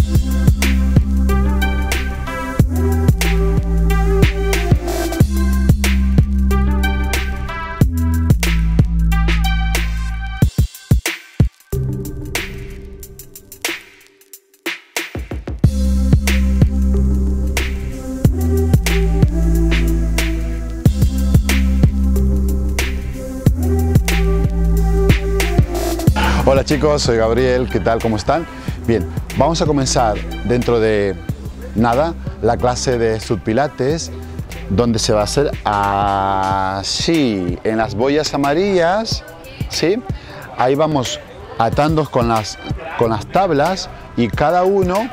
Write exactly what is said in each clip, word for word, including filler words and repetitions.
Hola chicos, soy Gabriel, ¿qué tal? ¿Cómo están? Bien, vamos a comenzar dentro de nada la clase de subpilates, donde se va a hacer así, en las boyas amarillas, ¿sí? Ahí vamos atando con las, con las tablas y cada uno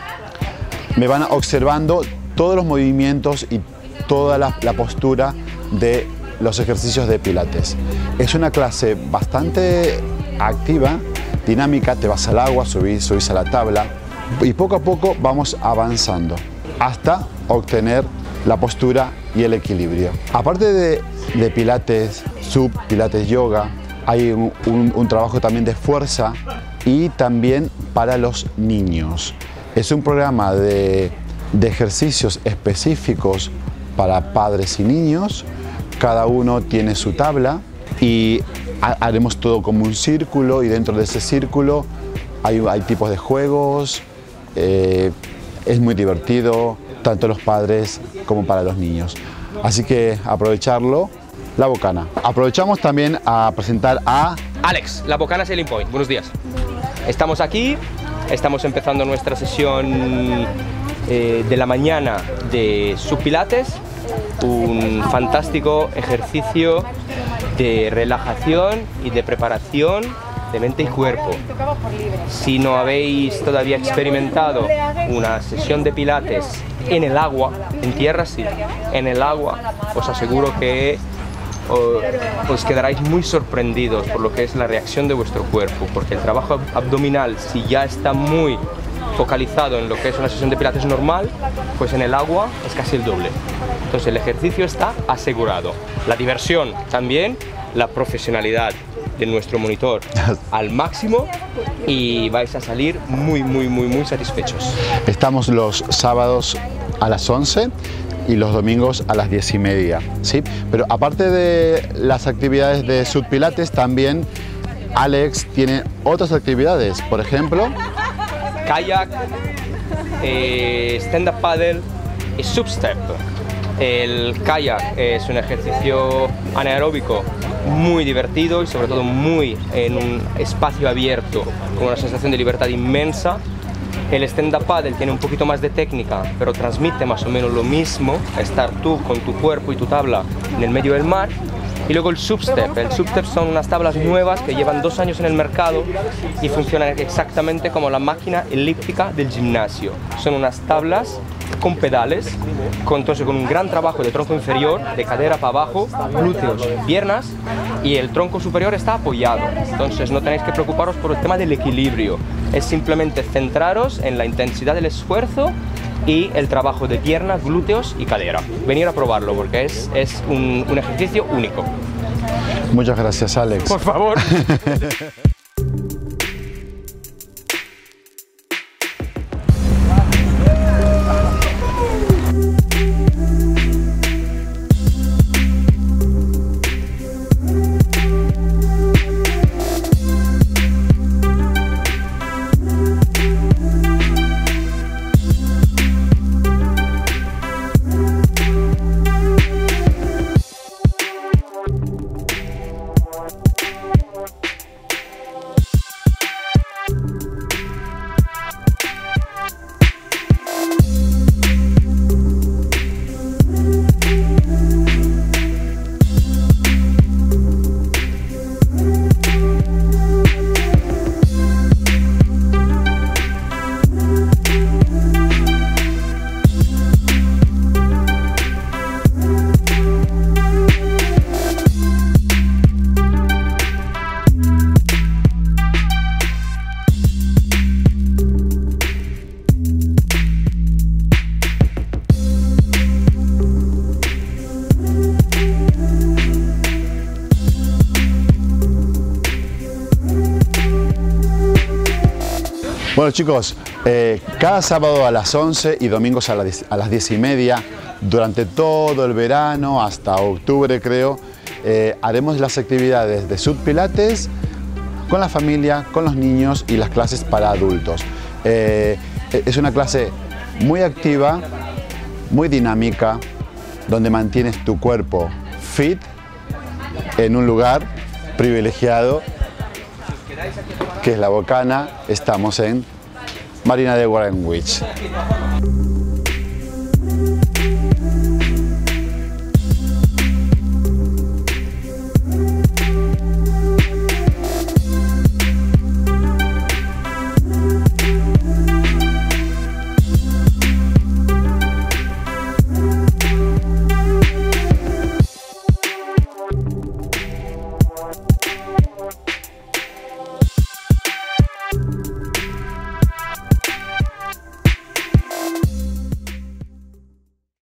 me van observando todos los movimientos y toda la, la postura de los ejercicios de pilates. Es una clase bastante activa, dinámica, te vas al agua, subís, subís a la tabla y poco a poco vamos avanzando hasta obtener la postura y el equilibrio. Aparte de, de pilates, sub, pilates yoga, hay un, un, un trabajo también de fuerza y también para los niños. Es un programa de, de ejercicios específicos para padres y niños. Cada uno tiene su tabla y haremos todo como un círculo y dentro de ese círculo hay, hay tipos de juegos, eh, es muy divertido, tanto los padres como para los niños. Así que aprovecharlo, La Bocana. Aprovechamos también a presentar a Alex, La Bocana Sailing Point. Buenos días. Estamos aquí, estamos empezando nuestra sesión eh, de la mañana de subpilates, un fantástico ejercicio de relajación y de preparación de mente y cuerpo. Si no habéis todavía experimentado una sesión de pilates en el agua, en tierra sí, en el agua, os aseguro que os, os quedaréis muy sorprendidos por lo que es la reacción de vuestro cuerpo, porque el trabajo abdominal, si ya está muy focalizado en lo que es una sesión de pilates normal, pues en el agua es casi el doble. Entonces el ejercicio está asegurado. La diversión también, la profesionalidad de nuestro monitor al máximo y vais a salir muy, muy, muy, muy satisfechos. Estamos los sábados a las once y los domingos a las diez y media, ¿sí? Pero aparte de las actividades de subpilates, también Alex tiene otras actividades, por ejemplo kayak, eh, stand-up paddle y substep. El kayak es un ejercicio anaeróbico muy divertido y sobre todo muy en un espacio abierto con una sensación de libertad inmensa. El stand-up paddle tiene un poquito más de técnica, pero transmite más o menos lo mismo, estar tú con tu cuerpo y tu tabla en el medio del mar. Y luego el substep. El substep son unas tablas nuevas que llevan dos años en el mercado y funcionan exactamente como la máquina elíptica del gimnasio. Son unas tablas con pedales, con, entonces, con un gran trabajo de tronco inferior, de cadera para abajo, glúteos, piernas, y el tronco superior está apoyado. Entonces no tenéis que preocuparos por el tema del equilibrio. Es simplemente centraros en la intensidad del esfuerzo y el trabajo de piernas, glúteos y cadera. Venir a probarlo porque es, es un, un ejercicio único. Muchas gracias, Alex. Por favor. Bueno chicos, eh, cada sábado a las once y domingos a, la, a las diez y media, durante todo el verano, hasta octubre creo, eh, haremos las actividades de Sud Pilates con la familia, con los niños y las clases para adultos. Eh, es una clase muy activa, muy dinámica, donde mantienes tu cuerpo fit en un lugar privilegiado que es La Bocana. Estamos en Marina de Guarenwich.